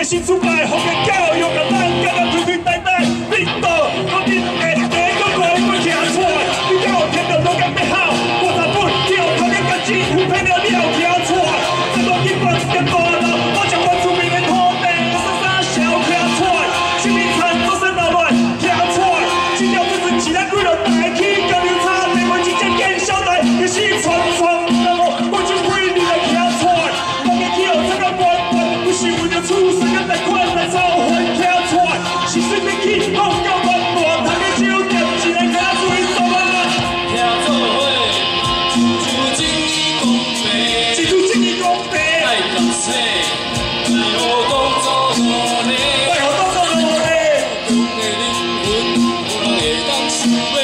新出版福建教育，甲咱教到推推带带，领导我恁下第一个过过行出来，你敢有听到老干要好？我才本去后头你甲政府骗了了行出来，这个一般一点大路，我将我出名的土地，啥小行出来，新民产做生老乱行出来，只要这阵起来几落大起，交流差地我直接见小弟，也是传传，那么我就为你来行出来，我嘅去后这个关关，不是为了出生个贷款来造婚行出来，是顺便去好到万大，他嘅酒店一个卡水数啊， 听做伙，自主正义公平，爱读书，为何当作努力？中的灵魂，无人会当收买，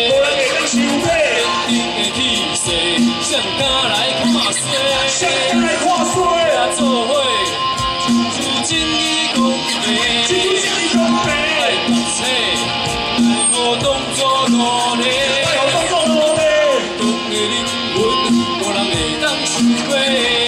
坚定的气势，谁敢来看衰？听做伙，自主正义公平，爱读书，为何当作努力？中的灵魂，无人会当收买，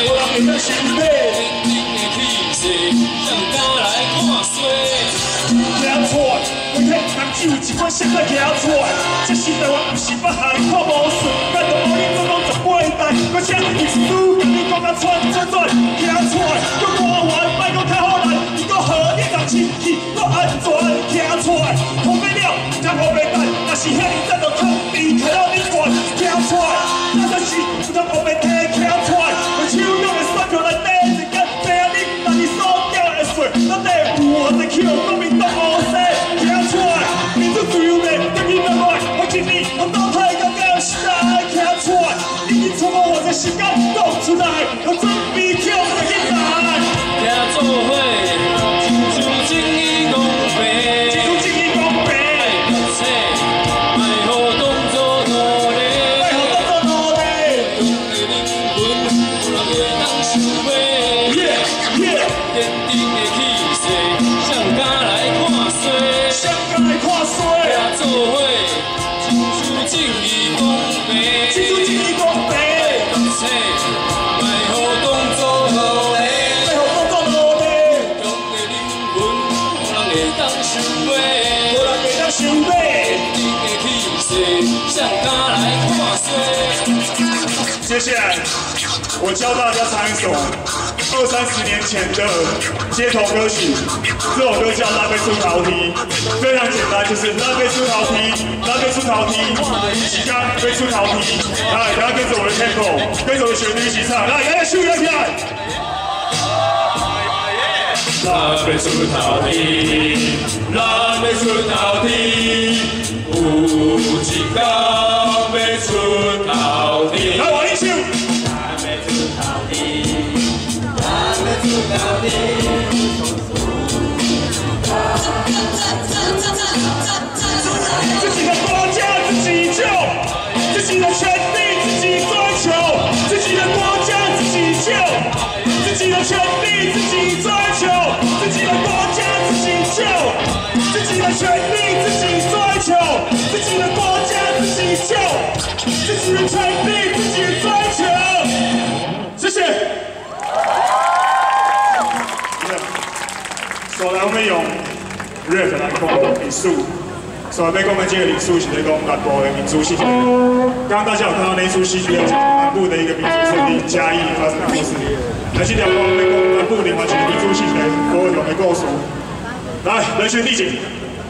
坚定的气势，谁敢来看衰？ 行出来，每天人只有一款心态行出来。这时代我不是北下看无顺，咱就无你做讲18代，我请历史甲你讲甲串行出来，搁官员莫讲较好难，伊搁和你人亲戚搁安全行出来。通过了，听我袂等，若是遐尼早就通离开了你管行出来，那就是有通我袂提行出来，我手中的选票内底一间病人，但是所掉的水，咱得有在去国民党乌西行出来，民主自由的革命的来，我今年我倒台到到时代行出来，已经充满我的时间讲出来，我准备跳个起来。 听做伙，自主正义公平，爱读书，为何当作努力？中的灵魂，无人会当收买，坚定的气势，谁敢来看衰？听做伙，自主正义公平，爱读书，为何当作努力？中的灵魂，无人会当收买，坚定的气势，谁敢来看衰？ 接下来，我教大家唱一首20-30年前的街头歌曲，这首歌叫《拉贝出头梯》，非常简单，就是拉贝出头梯，拉贝出头梯，起竿飞出头梯。来，大家跟着我的 tempo， 跟着我的旋律一起唱，来，大家秀起来！ 拉贝出头梯，拉贝出头梯，有一天要出头梯。 来，我一起。自己的国家自己救，自己的权利自己追求，自己的国家自己救，自己的权利自己追求，自己的国家自己救，自己的权利自己追求，自己的国家自己救，自己的权利自己追求。谢谢。所以我们用 rap 来讲历史，所以要讲的这个历史是在讲南部的民族戏剧。刚刚大家有看到那一出戏剧，讲南部的一个民族胜利嘉义发生的故事。来，这条讲要讲南部林华区的民族戏剧高雄的故事。来，人选地景。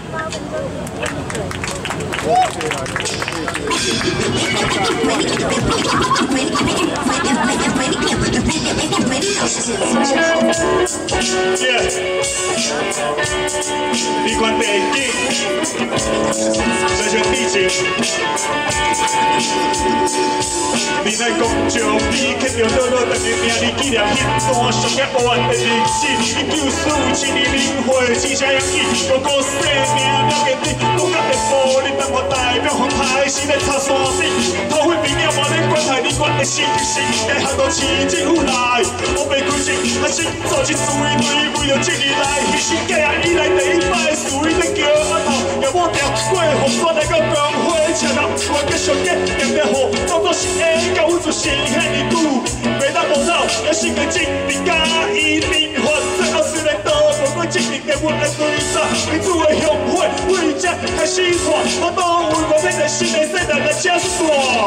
你关地景，人选地景。你在讲石碑，刻着倒倒等于名字纪念迄段上野黑暗的历史。1947年0岁，生啥样子？哥哥生命了解你，国家的部你当我代表红海是咧插山顶，头份面了无咧管害你我的心声，该学到市政府来，我袂亏心，还是做一次为了正义来牺牲，假啊以来第一摆是为了叫阿头，也抹掉过红线来到光辉车头，我继续给念着好，当作是下到阮做生遐尼久，袂当无走，也是个正义甲伊民法最后是来倒。 民主的协会为这开始看，我当为我变成新的世代来接线。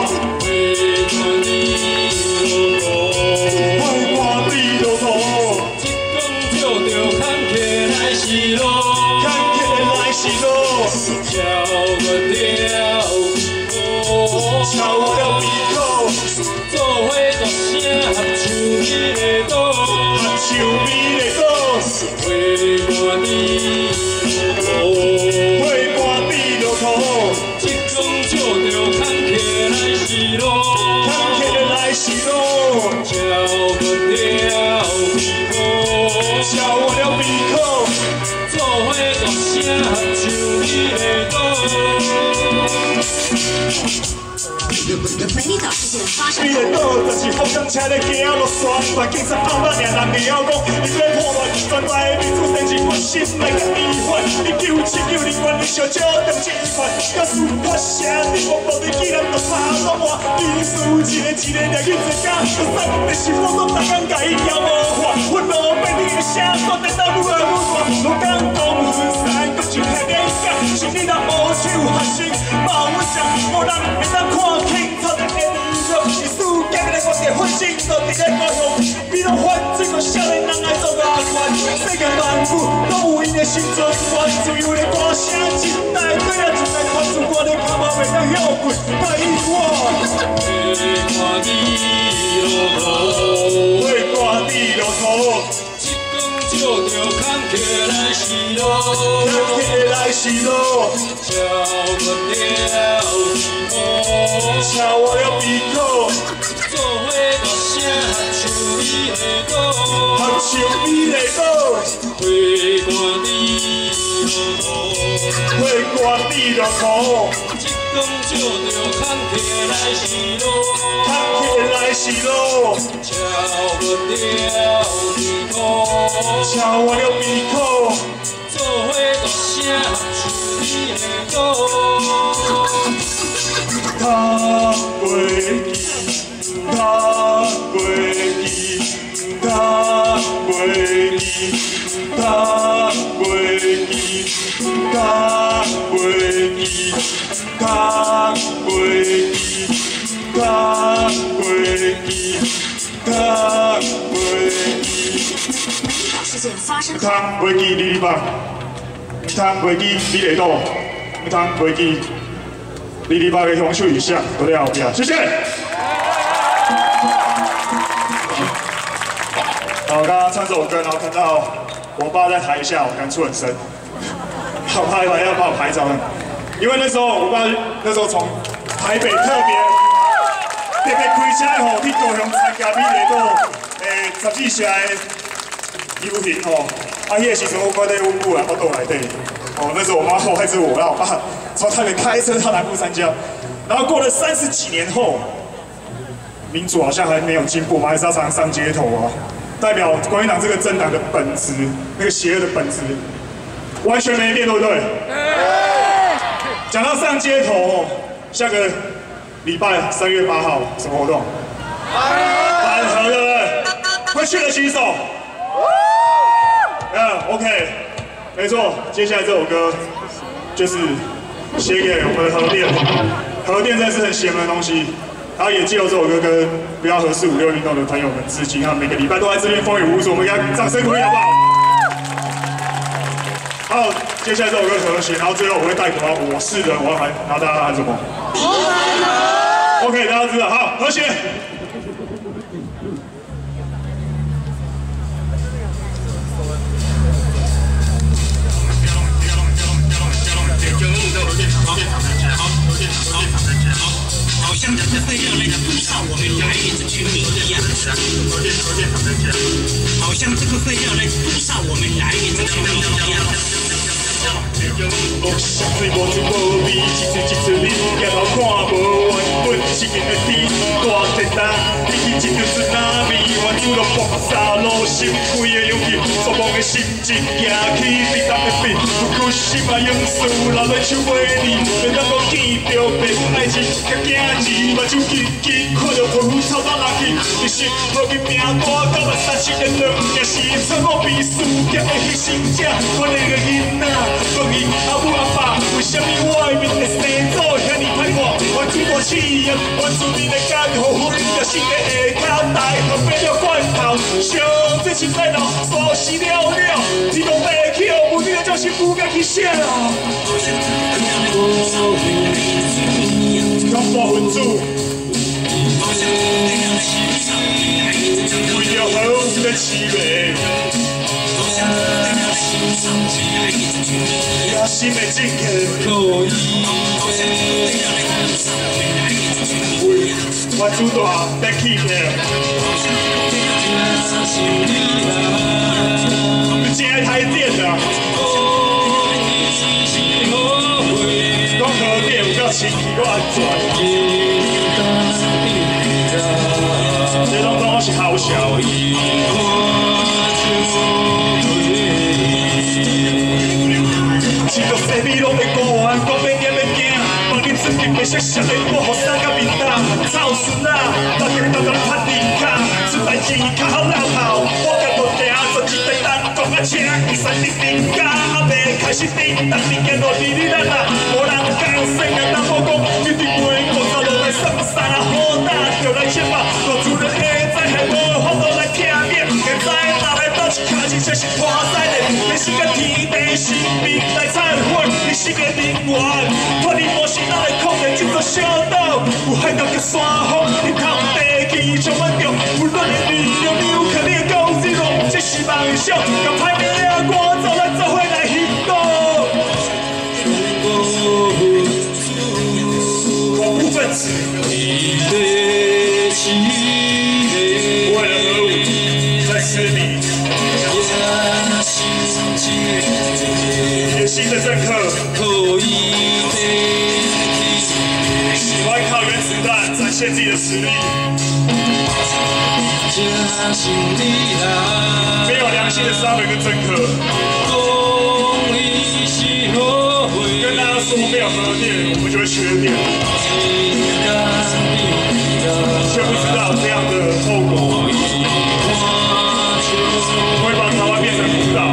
会看地路途， 一讲就着坎坷来是路， 坎坷来是路，超了鼻口， 做伙大声合唱美丽岛， 合唱美丽岛， 会看地路， 会看地路途， 一讲就着坎坷来是路， 坎坷来是路，超了鼻口， 做伙大声合唱美丽岛。 本里岛事件发生你的岛就是福冈车咧行落山，但警察后来让人袂晓讲，你要破坏全台的民主政治，我心来甲你反。你9790元，你小少中正犯，假使发声，你我无你既然就差那么，你输一个掠去一家，就算你是我都逐工甲伊调无法，阮路变你的声，说颠倒愈来愈大，我讲讲分散，搁一开脸甲，是你若无手学生，冒我想，无人会当看清楚的面。是世界的我哋发展到伫咧高雄，比如反正个少年人爱做大官，世界万物都有因的生存权，自由的歌声真来对啊，真来看出我的脚毛袂当休困，拜我。会挂地路途， 一讲就着坎坷来是路， 坎坷来是路，超我了鼻口， 做伙大声合唱美丽岛， 合唱美丽岛， 会看地路， 会挂地路途， 一讲就着坎坷来是路， 坎坷来是路，超我了鼻口， 做伙大声合唱美丽岛。 踏过去，踏过去，踏过去，踏过去，踏过去，踏过去，踏过去，踏过去。 事件发生后， 汤袂记你吧，汤袂记你来到，汤袂记。你爸的享受一下，都在后边，谢谢。我刚刚唱这首歌，然后看到我爸在台下，我感触很深。我爸要帮我拍照，因为那时候我爸那时候从台北特别开车吼去高雄参加美丽岛14社的游行吼，迄个时阵我在阮母啊，我倒内底。那时候我妈后还是我，然后我爸从台北开车到南部参加，然后过了30几年后，民主好像还没有进步，我们还是要常常上街头啊，代表国民党这个政党的本质，那个邪恶的本质完全没变，对不对？讲到上街头，下个礼拜3月8号什么活动？板河，对不对？会去的举手。OK， 没错，接下来这首歌就是写给我们的核电，核电真的是很邪门的东西。然后也借由这首歌跟不要核456运动的朋友们致敬，他们每个礼拜都在这边风雨无阻，我们给他掌声鼓励好不好？好，接下来这首歌和弦，然后最后我会带口号，我是人，我要喊，然后大家喊什么 ？OK， 大家知道，好，和弦。 好像这个废料来捕杀我们来这群民一样，好像这个废料来捕杀我们来这群民一样。 相水无水无味，一次你也头看无完，本是件的天大铁蛋，你去一条船仔面，完就落爆沙路，心开的勇气，绝望的心情行起滴答的笔，不屈心啊勇士流落手尾里，袂当讲见着父母爱情，甲囝儿目睭紧看着皮肤臭到落去，一时无去命大，到目屎七个两件事，错误比事业的牺牲者，我那个囡仔，问伊阿母阿爸，为什么我的命会生做遐尼歹活？我主大企业，我自己的干好分，就死在下骹大河变了罐头，烧这青菜头，沙死了了，天公伯去，有你就是不该去写啦。讲大分子。 为了好的滋味，野心的境界，我主大在起起，真爱台电啊！讲好电有够清气，够安全。 这拢总是好笑。吃到西米拢会顾安，讲要咸要惊，帮你自己袂熟悉的，我予三甲面打。臭孙仔，大家都拍人卡，出代志较好闹头。我家都定做一台单讲啊车，伊山顶顶家还袂开始顶，但物件落地你咱啊，无人讲生啊，但我讲一定袂讲到落来算啥好大，就来切吧，大主人下载还无法度来听见，现在哪来倒一卡钱才是拖屎的，你是个天地生命来忏悔，你是个人员，托你无是哪来控制这座小岛，有海岛叫山峰，日头地气充满着不乱的力量，你有可能到zero，这是梦想，甲歹命啊，我走咱做伙来行动。恐怖分子。 为了何物在吃你？野心的政客，喜欢靠原子弹展现自己的实力，没有良心的商人跟政客，跟大家说没有核电，我们就会缺电。 却不知道这样的后果会把台湾变成孤岛。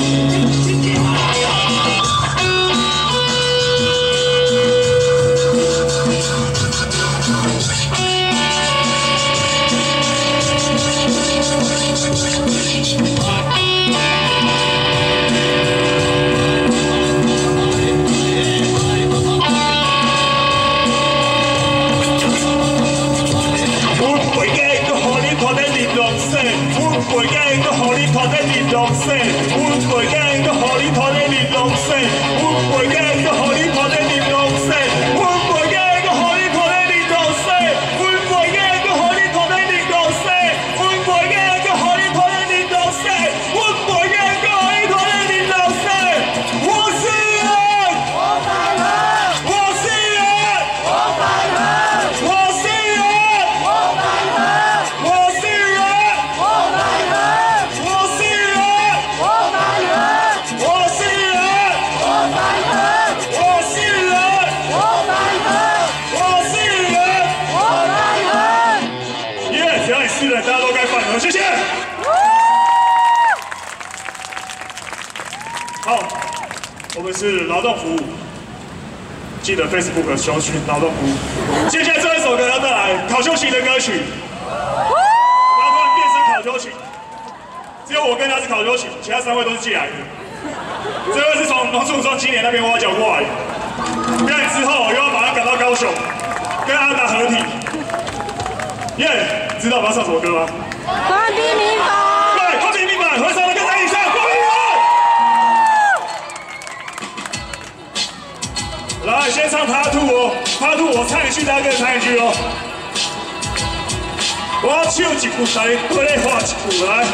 背景个互你拖在日落雪，阮背景个互你拖在日落雪，阮背景个互你拖在日落雪，阮背景个互你拖在日落雪，阮背景个互你拖在日落雪，阮背景个互你拖在日落雪，阮背景个互你拖在日落雪。我是人，我反人，我是人，我反人，我是人，我反人，我是人，我反人。 大家都该反核，谢谢。好，我们是劳动服务，记得 Facebook 搜寻劳动服务。接下来这一首歌要带来考秋琴的歌曲，我要突然变成考秋琴，只有我跟他是考秋琴，其他3位都是寄来的。这位是从农村庄青年那边挖角过来的，表演之后又要马上赶到高雄，跟阿达合体。耶！ 知道我们要唱什么歌吗？ 官兵民法。 对，官兵民法，合唱的跟台一唱，官兵民法。来，先唱Part 2哦，Part 2我唱一句，大家跟着唱一句哦。我唱一句，大家跟着画一句来。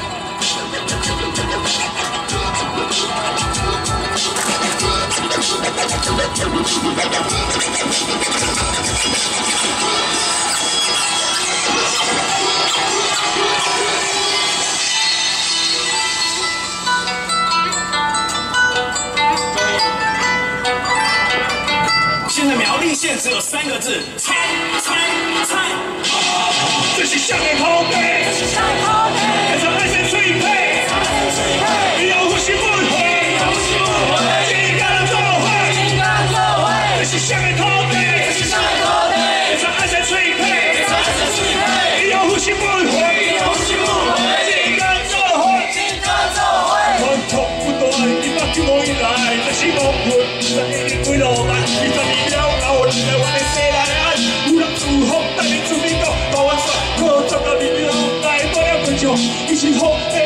现在苗栗县只有3个字：菜。 这是向你投给，非常爱心脆配。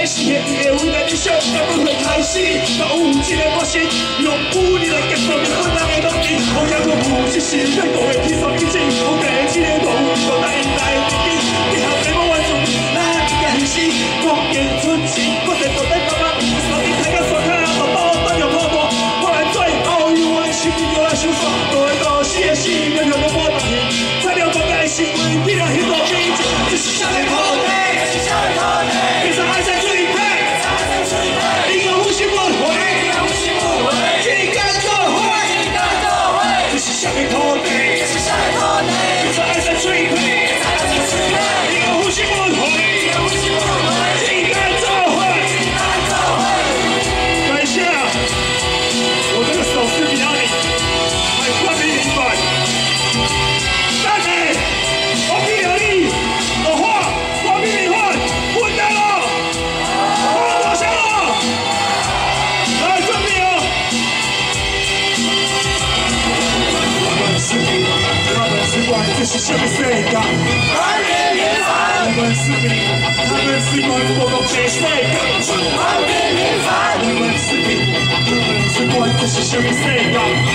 实现伊的未来理想，才不会开始。若有一个决心，用武力来结束日本人的统治，好也我有一时在国的起诉以前，有第一个动物就带因来的天机，结合在我完全哪一个现实，光见出钱，我在坐在爸爸，手机睇到刷卡，爸爸等着好多，我来最后有我的心又来收煞，都会到死的死，要让我打拼，才了解的是为彼人迄座美景，这是啥个土地？这是啥个土地？其实爱在水底，因为呼吸不回，去干做伙，这是啥个土地？其实爱在水底，因为呼吸不回，去干做伙。等一下，我这个手势比较灵，还冠名明白。但是，我比了你，我画，我比你画，混蛋了，我投降了，来准备哦。他们是管这是什么世界？我们是民，他们是管我们这世界。我们是民，他们是管这是什么世界？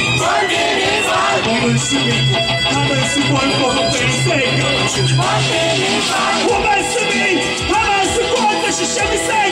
我们是民，他们是管我们这世界。我们是民，他们是管这是什么世界？